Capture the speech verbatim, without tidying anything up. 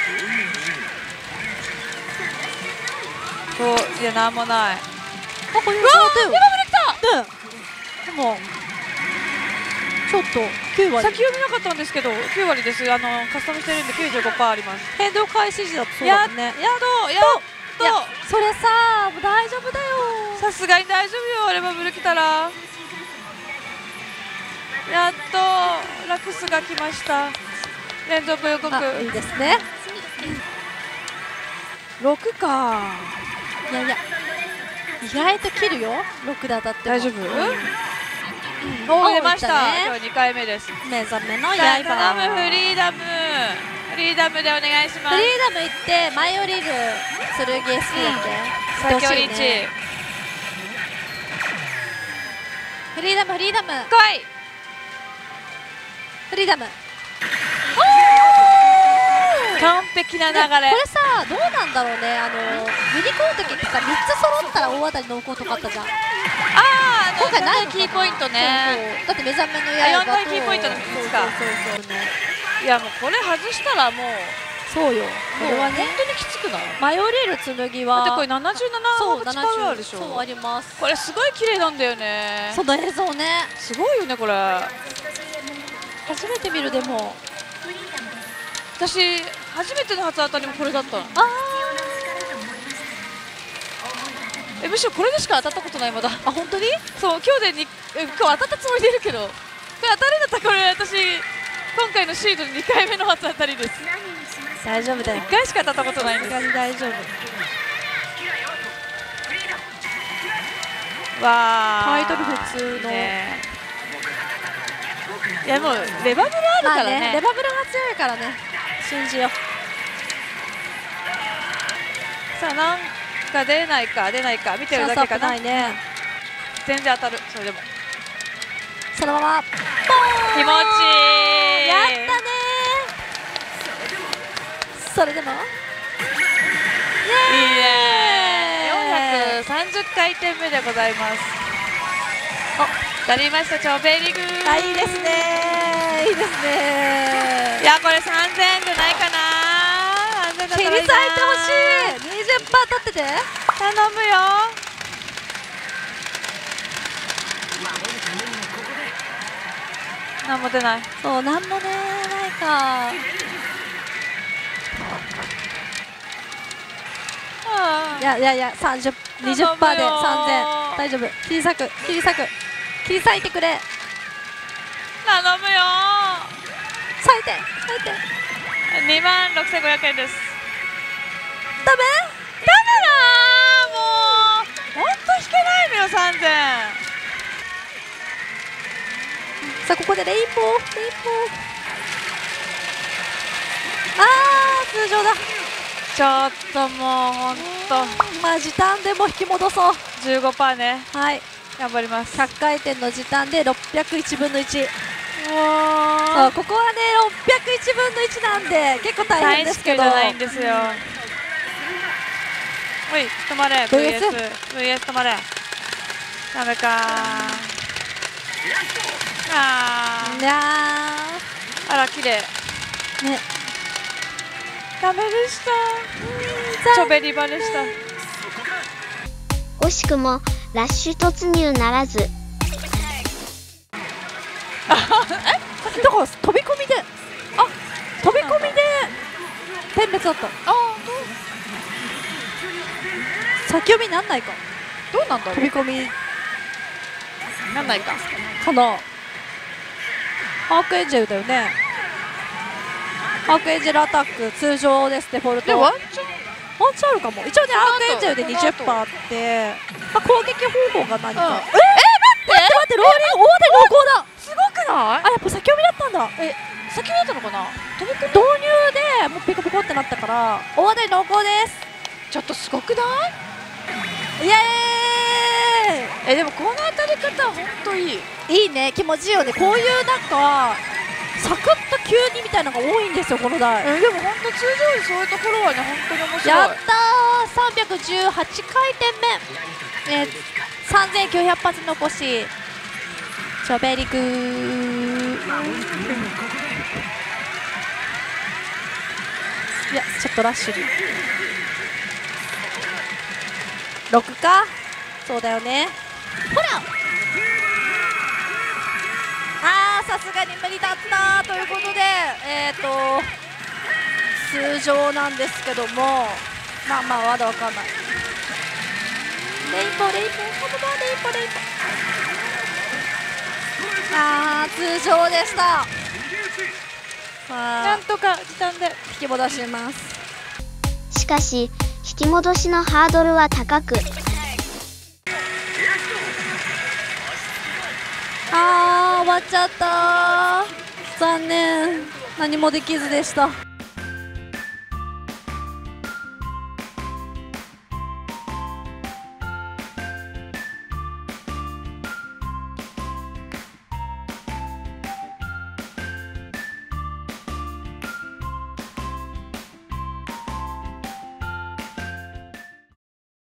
そういやなんもない。 あ、これうわーヤバブル来た。 ね、でもちょっときゅうわり先読みなかったんですけどきゅうわりです。あのカスタムしてるんで きゅうじゅうごパーセント あります。 変動開始時だとそうやっだもんね。 やっとやっいやとそれさ、もう大丈夫だよ。 さすがに大丈夫よ。レバブル来たらやっとラクスが来ました。連続予告あ、いいですね。 ろくか。 いやいや、意外と切るよ。ろくで当たっても大丈夫？ うんおお出ました。 おいったね今日にかいめです。 目覚めの刃。 頼むフリーダムフリーダムでお願いします。 フリーダム行って前降りる剣 エスピー だっけ、 先折り行ってほしいね。フリーダムフリーダム来い。 フリーダム。 完璧な流れ。 これさ、どうなんだろうね。あのユニコーンの時ってさ、みっつ揃ったら大当たり濃厚とかあったじゃん。 ああ、 今回ないのかな。 キーポイントね。 そうそう、だって目覚めのあ、 刃とよん大キーポイントのみっつか。 そうそうそうね。 いやもうこれ外したらもうそうよ。これはね、 本当にきつくない？ 前降りる剣だってはこれななじゅうななそうパーセントあるでしょ。 そうあります。 これすごい綺麗なんだよね。 その映像ね、 すごいよねこれ。 初めて見る。でも私初めての初当たりもこれだったの。 あえむしろこれでしか当たったことないまだ。 あ本当にそう今日でにえ今日当たったつもりでいるけど、これ当たりだったらこれ私今回のシードにかいめの初当たりです。 大丈夫だよ。 いっかいしか当たったことないんです。 大丈夫。 わータイトル普通のね。いやもうレバブルあるまあからね。 ね、レバブルが強いからね、信じよう。 さあなんか出ないか出ないか見てるだけかな。 ないね。 全然当たる。それでもそのまま気持ちいい。 やったねー。それでもいいね。よんひゃくさんじゅっかいてんめでございます。お、なりましたチョベリグー。 あ、いいですね、いいですね。 いやこれさんぜんえんじゃないかな。さんぜんえんだったらいいな。 蹴り裂いてほしい。にじゅっパーセント 取ってて。 頼むよ。なんも出ない。 そう、なんもねないか。 あいやいやいや、さんじゅう、にじゅっパーセント でさんぜん。大丈夫。切り裂く、切り裂く。切り裂いてくれ。 頼むよ。 裂いて、裂いて。 にまんろくせんごひゃくえんです。 ダメ？ ダメだー。もう本当引けないのよさんぜん。 さあここでレインボー、レインボー。あー、通常だ。 ちょっともう本当まあ時短でも引き戻そう。 じゅうごパーセントね。 はい、 頑張ります。 ひゃっかいてんの時短でろっぴゃくいちぶんのいち。 もそう、ここはねろっぴゃくいちぶんのいちなんで結構大変ですけど。 じゃないんですよ。おい止まれ ブイエスブイエスブイエス 止まれ。ダメかあいやーあら綺麗。 ーね、 ダメでした。チョベリバでした。 惜しくもラッシュ突入ならず。 だから飛び込みで、あ、飛び込みで点滅だった。 あ先読みなんないか。 どうなんだろ飛び込みう。なんないか。 かな。アークエンジェルだよね。アークエンジェルアタック通常です。デフォルト。 でワンチャンワンチャンあるかも。一応ね、アークエンジェルで にじゅっパーセント あって、まあ、攻撃方法が何か。 うんえー、待って待って、ローリング大手濃厚だ。 すごくない？ あ、やっぱ先読みだったんだ。 え先だったのかな。飛び込み導入でもうピコピコってなったから大当たり濃厚です。 ちょっとすごくない？ イエーイ。 えでもこの当たり方は本当いい。 いいね、気持ちいいよね。こういうなんかサクッと急にみたいなのが多いんですよこの台。 えでも本当通常時そういうところはね本当に面白い。 やったー。さんびゃくじゅうはちかいてんめ、えー、さんぜんきゅうひゃく発残しチョベリグー。 いやちょっとラッシュにろくか。そうだよね。ほらあーさすがに無理だったということでえっ、ー、と通常なんですけども、まあまあまだわかんない。レインボーレインボーこのままレインボーレインボーあー通常でした。 なんとか時短で引き戻します。 しかし引き戻しのハードルは高く、 あー終わっちゃった。残念、何もできずでした。